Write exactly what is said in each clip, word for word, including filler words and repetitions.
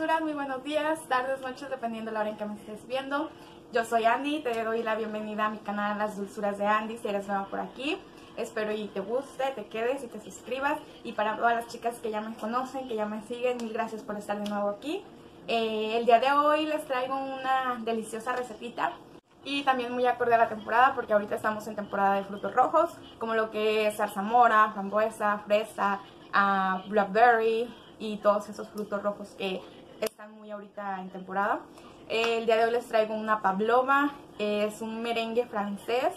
dulzuras, muy buenos días, tardes, noches, dependiendo de la hora en que me estés viendo. Yo soy Andy, te doy la bienvenida a mi canal Las Dulzuras de Andy, si eres nueva por aquí. Espero y te guste, te quedes y te suscribas. Y para todas las chicas que ya me conocen, que ya me siguen, mil gracias por estar de nuevo aquí. Eh, el día de hoy les traigo una deliciosa recetita y también muy acorde a la temporada, porque ahorita estamos en temporada de frutos rojos, como lo que es zarzamora, frambuesa, fresa, uh, blackberry y todos esos frutos rojos que están muy ahorita en temporada. Eh, el día de hoy les traigo una pavlova, es un merengue francés.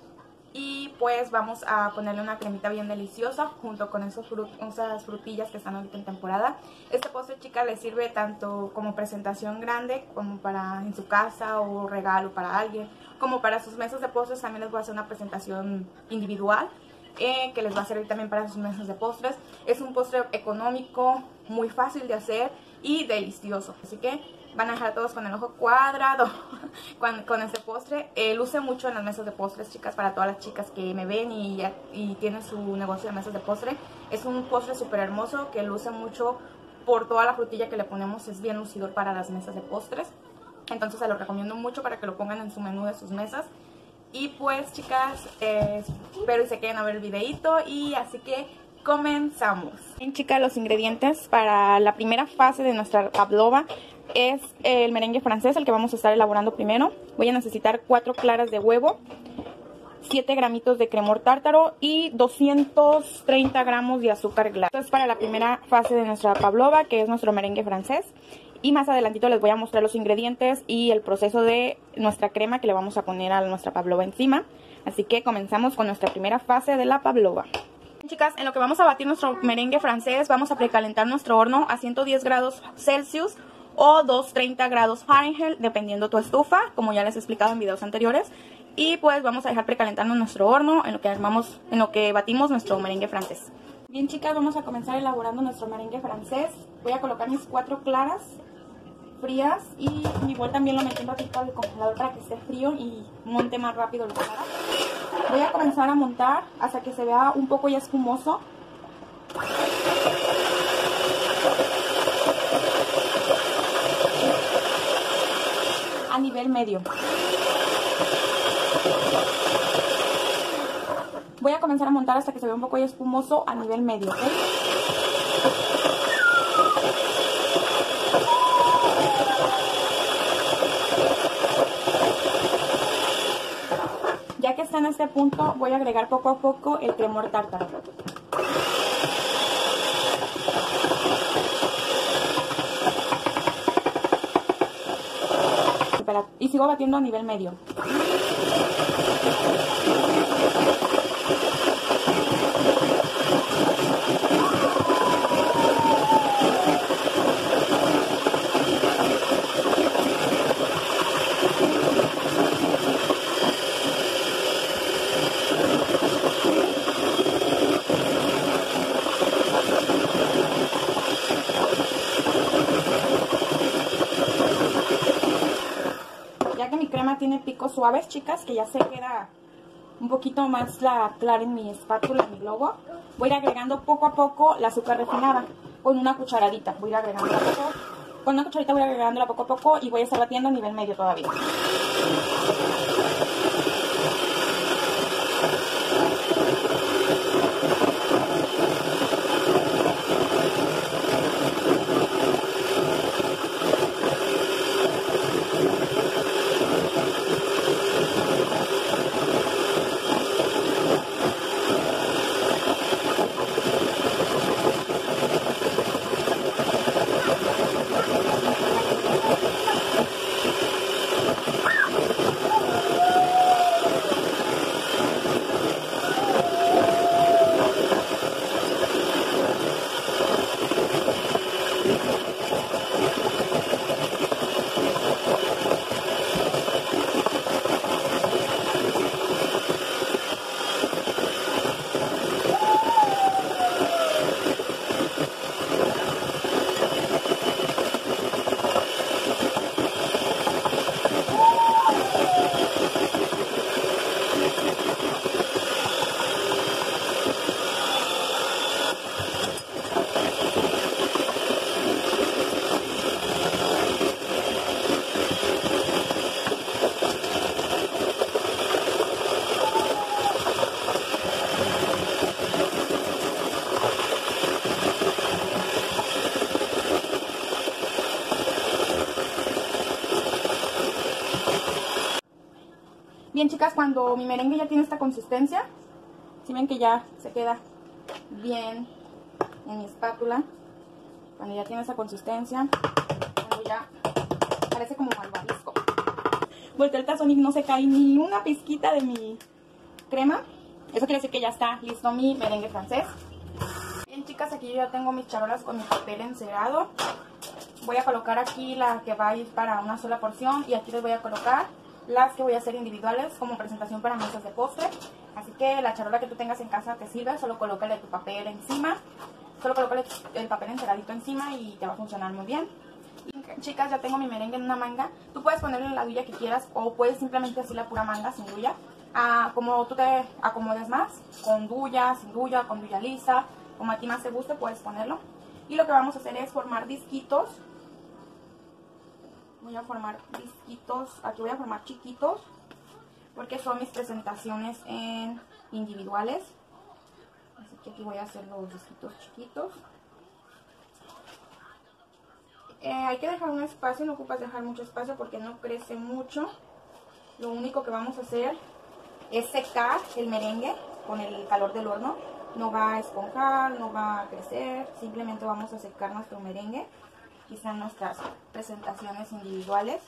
Y pues vamos a ponerle una cremita bien deliciosa junto con esos frut esas frutillas que están ahorita en temporada. Este postre, chicas, les sirve tanto como presentación grande, como para en su casa o regalo para alguien, como para sus mesas de postres. También les voy a hacer una presentación individual eh, que les va a servir también para sus mesas de postres. Es un postre económico, muy fácil de hacer y delicioso, así que van a dejar todos con el ojo cuadrado con, con este postre. Eh, luce mucho en las mesas de postres, chicas, para todas las chicas que me ven y, y tienen su negocio de mesas de postre. Es un postre súper hermoso que luce mucho por toda la frutilla que le ponemos. Es bien lucidor para las mesas de postres. Entonces se lo recomiendo mucho para que lo pongan en su menú de sus mesas. Y pues, chicas, eh, espero y se queden a ver el videito. Y así que comenzamos. Bien, chicas, los ingredientes para la primera fase de nuestra pavlova es el merengue francés, el que vamos a estar elaborando primero. Voy a necesitar cuatro claras de huevo, siete gramitos de cremor tártaro y doscientos treinta gramos de azúcar glass. Esto es para la primera fase de nuestra pavlova, que es nuestro merengue francés. Y más adelantito les voy a mostrar los ingredientes y el proceso de nuestra crema que le vamos a poner a nuestra pavlova encima. Así que comenzamos con nuestra primera fase de la pavlova. Chicas, en lo que vamos a batir nuestro merengue francés, vamos a precalentar nuestro horno a ciento diez grados Celsius o doscientos treinta grados Fahrenheit, dependiendo tu estufa, como ya les he explicado en videos anteriores. Y pues vamos a dejar precalentando nuestro horno en lo que armamos, en lo que batimos nuestro merengue francés. Bien, chicas, vamos a comenzar elaborando nuestro merengue francés. Voy a colocar mis cuatro claras frías y igual también lo metí un ratito al congelador para que esté frío y monte más rápido la clara. Voy a comenzar a montar hasta que se vea un poco ya espumoso. A nivel medio. Voy a comenzar a montar hasta que se vea un poco ya espumoso a nivel medio, ¿ok? Ya que está en este punto, voy a agregar poco a poco el cremor tártaro. Y sigo batiendo a nivel medio. Tiene picos suaves, chicas, que ya se queda un poquito más la clara en mi espátula, en mi globo. Voy a ir agregando poco a poco la azúcar refinada con una cucharadita. Voy a ir agregándola poco, con una cucharita voy a ir agregándola poco a poco y voy a estar batiendo a nivel medio todavía. Bien, chicas, cuando mi merengue ya tiene esta consistencia, si ven que ya se queda bien en mi espátula, cuando ya tiene esa consistencia, cuando ya parece como malvavisco, volteo el tazón y no se cae ni una pizquita de mi crema. Eso quiere decir que ya está listo mi merengue francés. Bien, chicas, aquí yo ya tengo mis charolas con mi papel encerado. Voy a colocar aquí la que va a ir para una sola porción y aquí les voy a colocar las que voy a hacer individuales como presentación para mesas de postre. Así que la charola que tú tengas en casa te sirve, solo colócale tu papel encima, solo colócale el papel enceradito encima y te va a funcionar muy bien. Y, chicas, ya tengo mi merengue en una manga. Tú puedes ponerle la duya que quieras o puedes simplemente así la pura manga sin duya. Ah, como tú te acomodes más, con duya, sin duya, con duya lisa, como a ti más te guste puedes ponerlo. Y lo que vamos a hacer es formar disquitos. Voy a formar disquitos, aquí voy a formar chiquitos, porque son mis presentaciones en individuales. Así que aquí voy a hacer los disquitos chiquitos. Eh, hay que dejar un espacio, no ocupas dejar mucho espacio porque no crece mucho. Lo único que vamos a hacer es secar el merengue con el calor del horno. No va a esponjar, no va a crecer, simplemente vamos a secar nuestro merengue. Quizá en nuestras presentaciones individuales.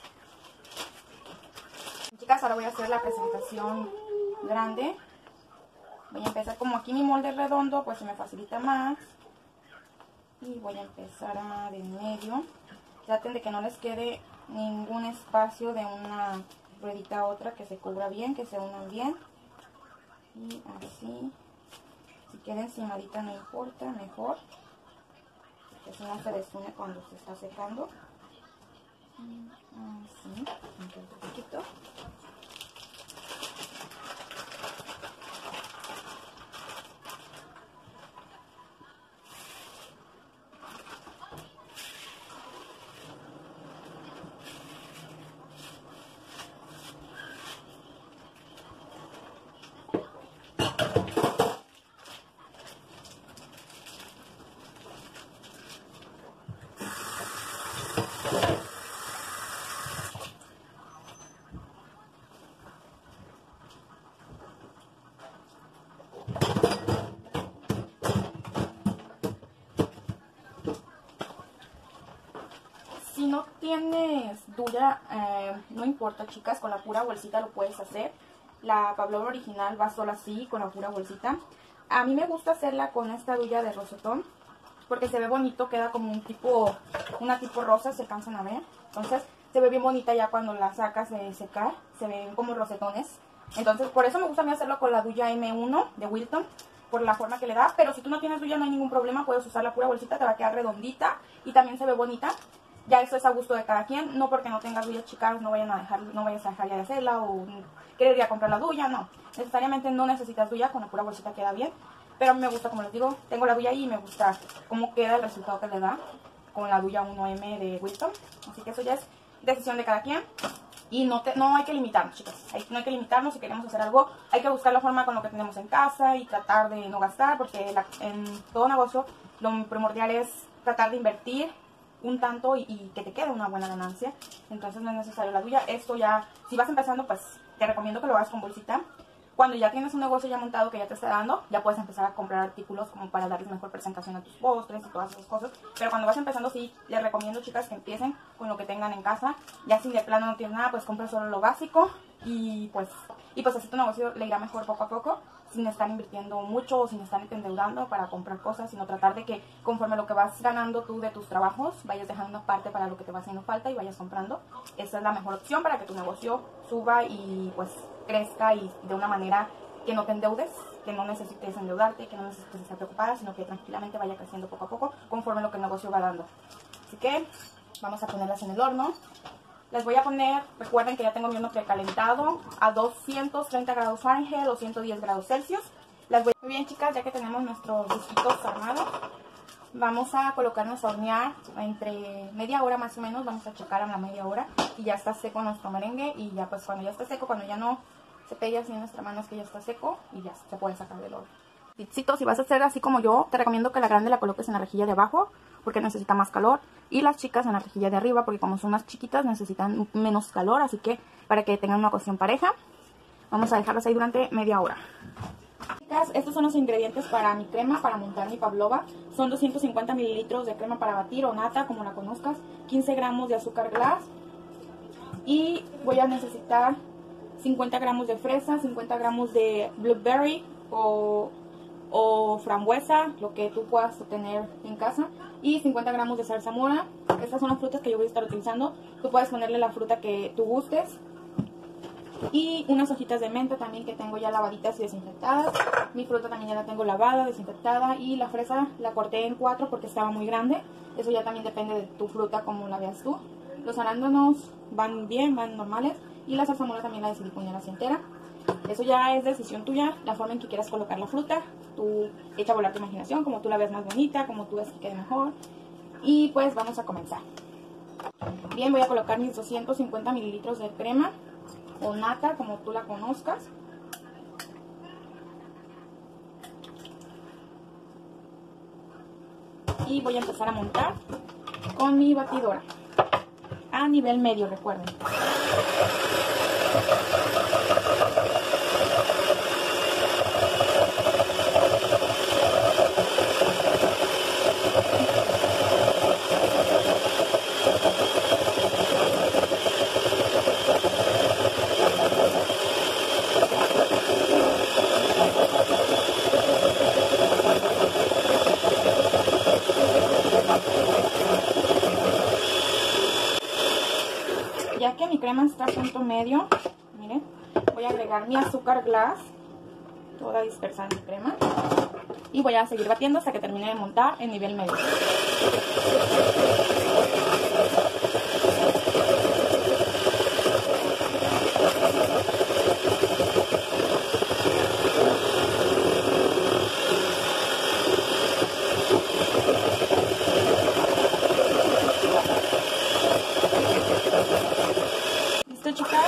Chicas, ahora voy a hacer la presentación grande. Voy a empezar como aquí mi molde es redondo, pues se me facilita más. Y voy a empezar a de en medio. Traten de que no les quede ningún espacio de una ruedita a otra, que se cubra bien, que se unan bien. Y así. Si queda encimadita no importa, mejor. Eso no se desune cuando se está secando. Así, un poquito. Si no tienes duya, eh, no importa, chicas, con la pura bolsita lo puedes hacer. La pavlova original va sola así, con la pura bolsita. A mí me gusta hacerla con esta duya de rosetón, porque se ve bonito, queda como un tipo, una tipo rosa, se alcanzan a ver. Entonces se ve bien bonita ya cuando la sacas de secar, se ven como rosetones. Entonces por eso me gusta a mí hacerlo con la duya eme uno de Wilton, por la forma que le da. Pero si tú no tienes duya no hay ningún problema, puedes usar la pura bolsita, te va a quedar redondita y también se ve bonita. Ya eso es a gusto de cada quien, no porque no tengas duya, chicas, no vayan a dejar, no vayas a dejar ya de hacerla o querer ir a comprar la duya, no. Necesariamente no necesitas duya, con la pura bolsita queda bien. Pero a mí me gusta, como les digo, tengo la duya ahí y me gusta cómo queda el resultado que le da con la duya uno eme de Wilton. Así que eso ya es decisión de cada quien. Y no, te, no hay que limitarnos, chicas. Hay, no hay que limitarnos si queremos hacer algo. Hay que buscar la forma con lo que tenemos en casa y tratar de no gastar, porque la, en todo negocio lo primordial es tratar de invertir un tanto y, y que te quede una buena ganancia. Entonces no es necesario la duya. Esto ya, si vas empezando, pues te recomiendo que lo hagas con bolsita. Cuando ya tienes un negocio ya montado que ya te está dando, ya puedes empezar a comprar artículos como para darles mejor presentación a tus postres y todas esas cosas. Pero cuando vas empezando, sí, les recomiendo, chicas, que empiecen con lo que tengan en casa. Ya si de plano no tienes nada, pues compra solo lo básico y pues, y pues así tu negocio le irá mejor poco a poco, sin estar invirtiendo mucho o sin estar endeudando para comprar cosas, sino tratar de que conforme lo que vas ganando tú de tus trabajos, vayas dejando una parte para lo que te va haciendo falta y vayas comprando. Esa es la mejor opción para que tu negocio suba y pues crezca y de una manera que no te endeudes, que no necesites endeudarte, que no necesites estar preocupada, sino que tranquilamente vaya creciendo poco a poco conforme lo que el negocio va dando. Así que vamos a ponerlas en el horno. Les voy a poner, recuerden que ya tengo mi horno precalentado a doscientos treinta grados Fahrenheit o ciento diez grados Celsius. Las voy... Muy bien, chicas, ya que tenemos nuestros disquitos armados, vamos a colocarnos a hornear entre media hora más o menos. Vamos a checar a la media hora y ya está seco nuestro merengue. Y ya pues cuando ya esté seco, cuando ya no se pegue así en nuestra mano, es que ya está seco y ya se puede sacar del horno. Si vas a hacer así como yo, te recomiendo que la grande la coloques en la rejilla de abajo porque necesita más calor, y las chicas en la rejilla de arriba porque como son más chiquitas necesitan menos calor, así que para que tengan una cocción pareja. Vamos a dejarlas ahí durante media hora. Estos son los ingredientes para mi crema, para montar mi pavlova. Son doscientos cincuenta mililitros de crema para batir o nata, como la conozcas, quince gramos de azúcar glass, y voy a necesitar cincuenta gramos de fresa, cincuenta gramos de blueberry o, o frambuesa, lo que tú puedas tener en casa, y cincuenta gramos de zarzamora. Estas son las frutas que yo voy a estar utilizando. Tú puedes ponerle la fruta que tú gustes. Y unas hojitas de menta también que tengo ya lavaditas y desinfectadas. Mi fruta también ya la tengo lavada, desinfectada. Y la fresa la corté en cuatro porque estaba muy grande. Eso ya también depende de tu fruta, como la veas tú. Los arándanos van bien, van normales. Y la zarzamora también la decidí poner así entera. Eso ya es decisión tuya, la forma en que quieras colocar la fruta. Tú echa a volar tu imaginación, como tú la ves más bonita, como tú ves que quede mejor. Y pues vamos a comenzar. Bien, voy a colocar mis doscientos cincuenta mililitros de crema o nata, como tú la conozcas. Y voy a empezar a montar con mi batidora a nivel medio, recuerden. Ya que mi crema está a punto medio, miren, voy a agregar mi azúcar glass, toda dispersada en mi crema, y voy a seguir batiendo hasta que termine de montar en nivel medio. ¿Listo, chicas?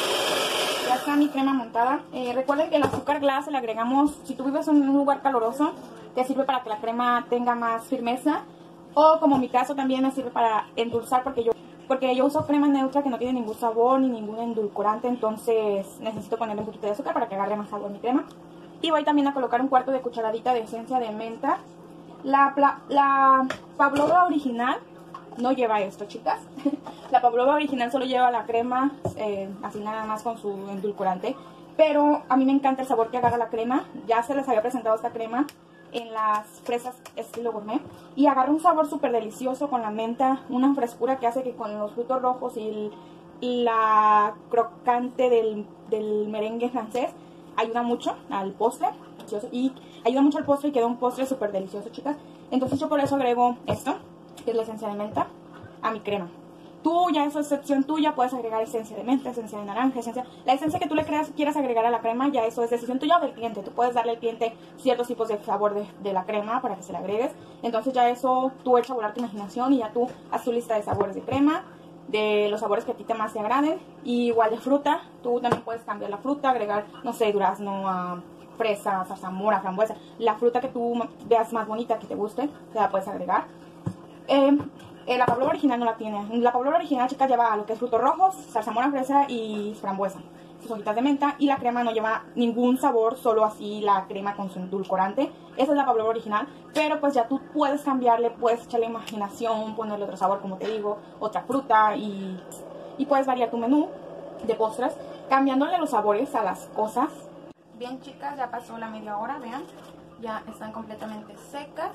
Ya está mi crema montada. Eh, recuerden que el azúcar glass se le agregamos, si tú vives en un lugar caluroso, te sirve para que la crema tenga más firmeza. O como en mi caso también me sirve para endulzar, porque yo, porque yo uso crema neutra que no tiene ningún sabor ni ningún endulcorante. Entonces necesito ponerle un poquito de azúcar para que agarre más sabor mi crema. Y voy también a colocar un cuarto de cucharadita de esencia de menta. La, la, la pavlova original no lleva esto, chicas. La pavlova original solo lleva la crema, eh, así nada más con su endulcorante. Pero a mí me encanta el sabor que agarra la crema. Ya se les había presentado esta crema en las fresas estilo gourmet. Y agarra un sabor súper delicioso con la menta. Una frescura que hace que con los frutos rojos y, el, y la crocante del, del merengue francés ayuda mucho al postre. Y ayuda mucho al postre y queda un postre súper delicioso, chicas. Entonces yo por eso agrego esto, que es la esencia de menta, a mi crema. Tú ya eso es excepción tuya, puedes agregar esencia de menta, esencia de naranja, esencia... La esencia que tú le creas, quieras agregar a la crema, ya eso es decisión tuya o del cliente. Tú puedes darle al cliente ciertos tipos de sabor de, de la crema para que se le agregues. Entonces ya eso, tú echa a volar tu imaginación y ya tú haz tu lista de sabores de crema, de los sabores que a ti te más te agraden. Y igual de fruta, tú también puedes cambiar la fruta, agregar, no sé, durazno, uh, fresa, zarzamora, frambuesa. La fruta que tú veas más bonita, que te guste, te la puedes agregar. Eh... Eh, la pavlova original no la tiene. La pavlova original, chicas, lleva lo que es frutos rojos, zarzamora, fresa y frambuesa, sus hojitas de menta. Y la crema no lleva ningún sabor, solo así la crema con su endulcorante. Esa es la pavlova original. Pero pues ya tú puedes cambiarle, puedes echarle imaginación, ponerle otro sabor, como te digo, otra fruta. Y, y puedes variar tu menú de postres, cambiándole los sabores a las cosas. Bien, chicas, ya pasó la media hora, vean. Ya están completamente secas.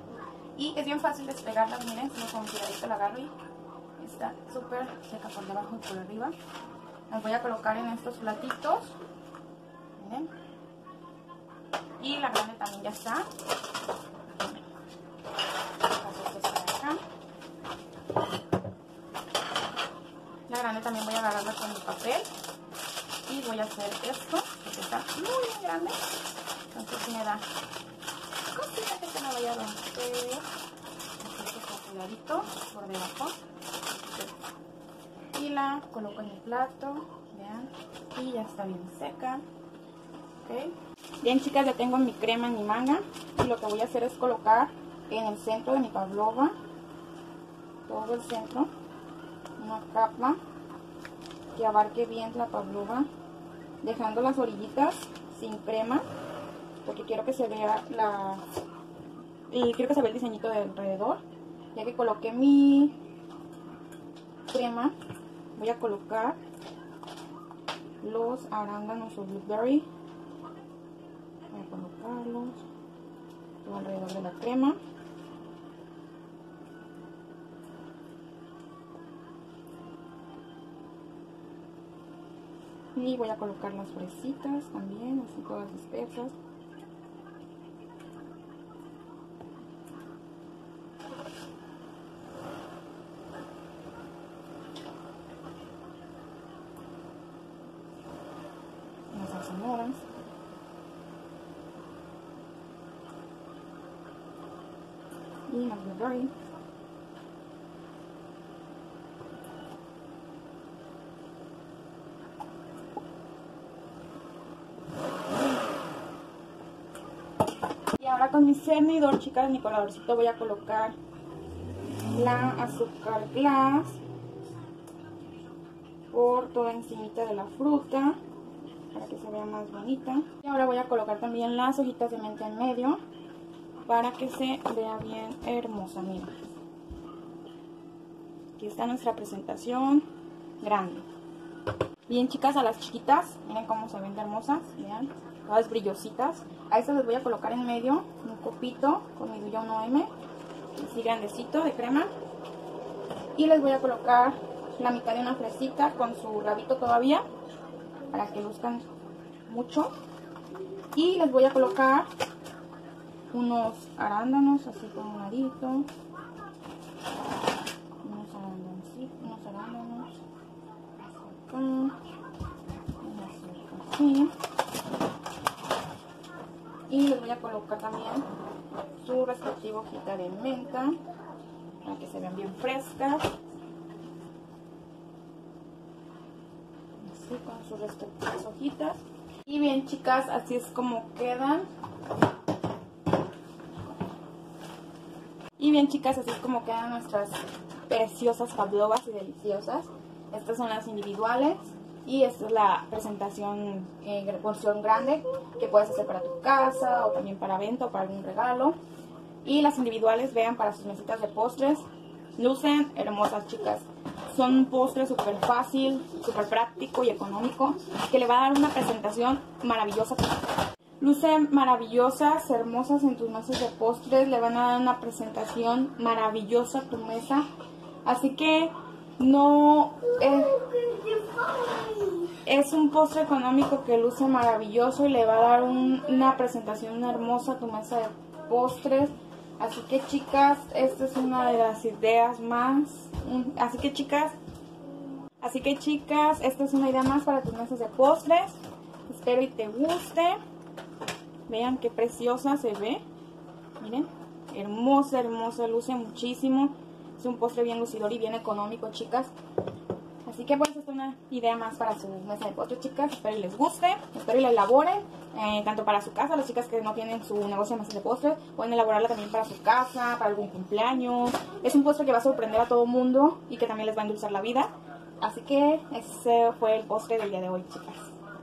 Y es bien fácil despegarlas, miren, como con un tiradito la agarro y está súper seca por debajo y por arriba. Las voy a colocar en estos platitos, miren. Y la grande también ya está. La grande también voy a agarrarla con mi papel y voy a hacer esto, porque está muy muy grande. Entonces si me da cosita que se me vaya a romper, con cuidadito por debajo. Y la coloco en el plato, vean, y ya está bien seca. ¿Okay? Bien, chicas, ya tengo mi crema en mi manga y lo que voy a hacer es colocar en el centro de mi pavlova, todo el centro, una capa que abarque bien la pavlova dejando las orillitas sin crema, porque quiero que se vea la y quiero que se vea el diseñito de alrededor. Ya que coloqué mi crema, voy a colocar los arándanos o blueberry. Voy a colocarlos todo alrededor de la crema. Y voy a colocar las fresitas también, así todas dispersas. Las zarzamoras. Y las blueberry. Y ahora con mi cernidor, chicas, mi coladorcito, voy a colocar la azúcar glass por toda encimita de la fruta para que se vea más bonita. Y ahora voy a colocar también las hojitas de menta en medio para que se vea bien hermosa. Miren, aquí está nuestra presentación grande. Bien, chicas, a las chiquitas, miren cómo se ven de hermosas, vean, todas brillositas. A estas les voy a colocar en medio un copito con mi Duya uno eme, así grandecito de crema. Y les voy a colocar la mitad de una fresita con su rabito todavía, para que luzcan mucho. Y les voy a colocar unos arándanos, así con un ladito. Unos arándanos, unos arándanos. Acá. Así. Y les voy a colocar también su respectiva hojita de menta, para que se vean bien frescas. Así con sus respectivas hojitas. Y bien, chicas, así es como quedan. Y bien, chicas, así es como quedan nuestras preciosas pavlovas y deliciosas. Estas son las individuales y esta es la presentación en eh, porción grande que puedes hacer para tu casa o también para venta o para algún regalo. Y las individuales, vean, para sus mesitas de postres. Lucen hermosas, chicas. Son un postre súper fácil, súper práctico y económico, que le va a dar una presentación maravillosa. Lucen maravillosas, hermosas en tus mesas de postres, le van a dar una presentación maravillosa a tu mesa. Así que no eh, es un postre económico que luce maravilloso y le va a dar un, una presentación hermosa a tu mesa de postres. Así que, chicas, esta es una de las ideas más. Así que, chicas, así que chicas, esta es una idea más para tus mesas de postres. Espero y te guste. Vean qué preciosa se ve. Miren, hermosa, hermosa, luce muchísimo. Es un postre bien lucidor y bien económico, chicas. Así que pues esta es una idea más para su mesa de postres, chicas. Espero y les guste, espero y la elaboren, eh, tanto para su casa, las chicas que no tienen su negocio de mesas de postres, pueden elaborarla también para su casa, para algún cumpleaños. Es un postre que va a sorprender a todo mundo y que también les va a endulzar la vida. Así que ese fue el postre del día de hoy, chicas.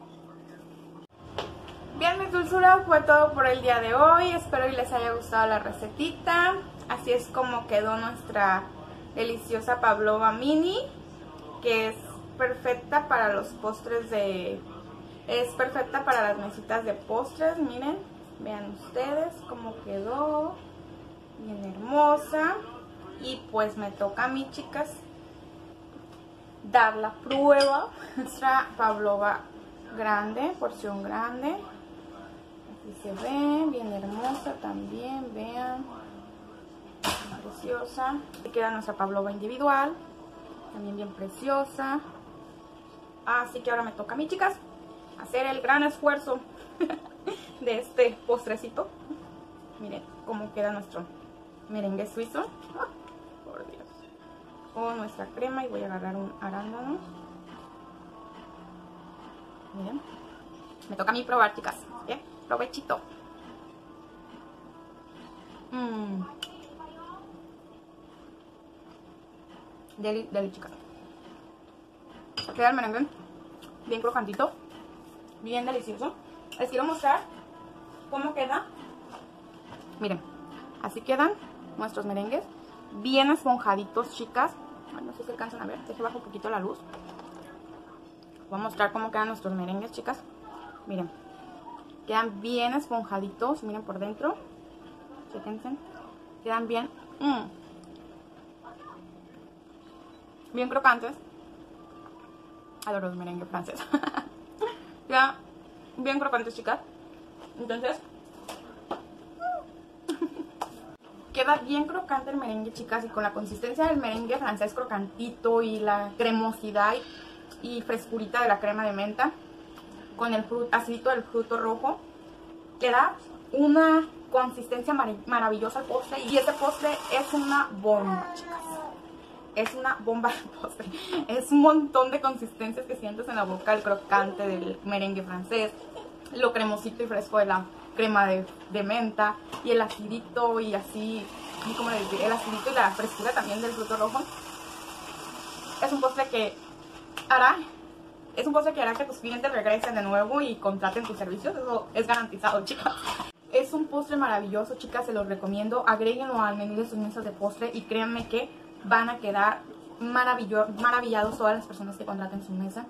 Bien, mis dulzuras, fue todo por el día de hoy. Espero y les haya gustado la recetita. Así es como quedó nuestra deliciosa pavlova mini, que es perfecta para los postres de... Es perfecta para las mesitas de postres, miren. Vean ustedes cómo quedó. Bien hermosa. Y pues me toca a mí, chicas, dar la prueba. Nuestra pavlova grande, porción grande. Así se ve, bien hermosa también, vean. Preciosa. Aquí queda nuestra pavlova individual. También bien preciosa. Así que ahora me toca a mí, chicas, hacer el gran esfuerzo de este postrecito. Miren cómo queda nuestro merengue suizo. ¡Ah! Por Dios. Con nuestra crema, y voy a agarrar un arándano. Miren. Me toca a mí probar, chicas. ¿Bien? Provechito. Mmm. Deli, deli, chicas. Queda el merengue bien crocantito, bien delicioso. Les quiero mostrar cómo queda. Miren, así quedan nuestros merengues, bien esponjaditos, chicas. Ay, no sé si alcanzan a ver, deje bajo un poquito la luz. Voy a mostrar cómo quedan nuestros merengues, chicas. Miren, quedan bien esponjaditos, miren por dentro. Fíjense, quedan bien, mmm, bien crocantes. Adoro los merengues franceses. Quedan bien crocantes, chicas. Entonces, queda bien crocante el merengue, chicas, y con la consistencia del merengue francés crocantito y la cremosidad y, y frescurita de la crema de menta con el fruto, acidito del fruto rojo, le da una consistencia mar maravillosa al postre. Y este postre es una bomba, chicas. Es una bomba de postre. Es un montón de consistencias que sientes en la boca, el crocante del merengue francés, lo cremosito y fresco de la crema de, de menta y el acidito y así, como les digo, el acidito y la frescura también del fruto rojo. Es un postre que hará, es un postre que hará que tus clientes regresen de nuevo y contraten tus servicios. Eso es garantizado, chicas. Es un postre maravilloso, chicas, se los recomiendo. Agréguenlo al menú de sus mesas de postre y créanme que van a quedar maravillados todas las personas que contraten su mesa.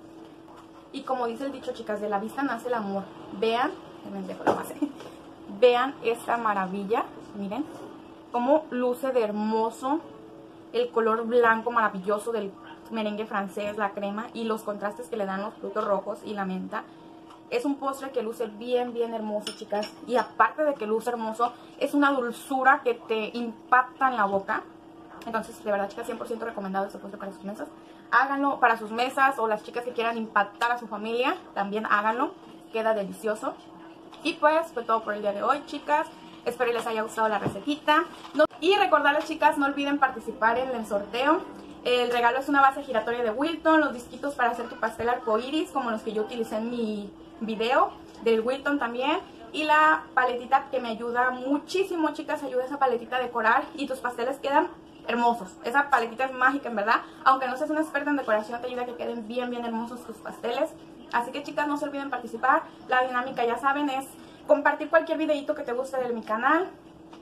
Y como dice el dicho, chicas, de la vista nace el amor. Vean, me dejo la base. Vean esta maravilla, miren cómo luce de hermoso el color blanco maravilloso del merengue francés, la crema y los contrastes que le dan los frutos rojos y la menta. Es un postre que luce bien, bien hermoso, chicas. Y aparte de que luce hermoso, es una dulzura que te impacta en la boca. Entonces, de verdad, chicas, cien por ciento recomendado este postre para sus mesas. Háganlo para sus mesas, o las chicas que quieran impactar a su familia, también háganlo. Queda delicioso. Y pues, fue todo por el día de hoy, chicas. Espero les haya gustado la recetita. No, y recordarles, chicas, no olviden participar en el sorteo. El regalo es una base giratoria de Wilton, los disquitos para hacer tu pastel arcoiris, como los que yo utilicé en mi video, del Wilton también. Y la paletita que me ayuda muchísimo, chicas, ayuda esa paletita a decorar y tus pasteles quedan hermosos. Esa paletita es mágica, en verdad. Aunque no seas una experta en decoración, te ayuda a que queden bien, bien hermosos tus pasteles. Así que, chicas, no se olviden participar. La dinámica, ya saben, es compartir cualquier videito que te guste de mi canal,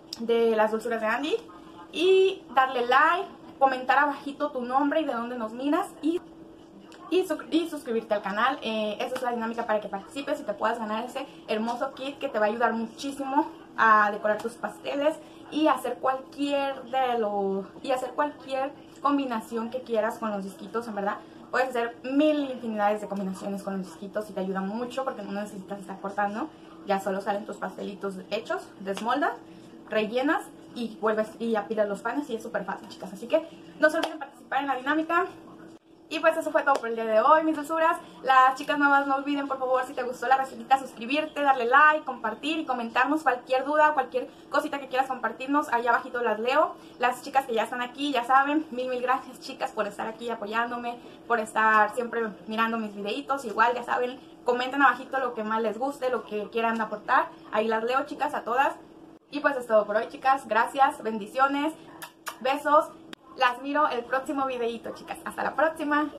de las dulzuras de Andy, y darle like, comentar abajito tu nombre y de dónde nos miras, y, y, su, y suscribirte al canal. Eh, esa es la dinámica para que participes y te puedas ganar ese hermoso kit que te va a ayudar muchísimo a decorar tus pasteles y hacer cualquier de los y hacer cualquier combinación que quieras con los disquitos. En verdad puedes hacer mil infinidades de combinaciones con los disquitos y te ayuda mucho porque no necesitas estar cortando. Ya solo salen tus pastelitos hechos, desmoldas, rellenas y vuelves y apilas los panes y es súper fácil, chicas. Así que no se olviden participar en la dinámica. Y pues eso fue todo por el día de hoy, mis dulzuras. Las chicas nuevas, no olviden, por favor, si te gustó la recetita, suscribirte, darle like, compartir y comentarnos cualquier duda, cualquier cosita que quieras compartirnos. Allá abajito las leo. Las chicas que ya están aquí, ya saben, mil, mil gracias, chicas, por estar aquí apoyándome, por estar siempre mirando mis videitos. Igual, ya saben, comenten abajito lo que más les guste, lo que quieran aportar. Ahí las leo, chicas, a todas. Y pues es todo por hoy, chicas. Gracias, bendiciones, besos. Las miro el próximo videito, chicas. Hasta la próxima.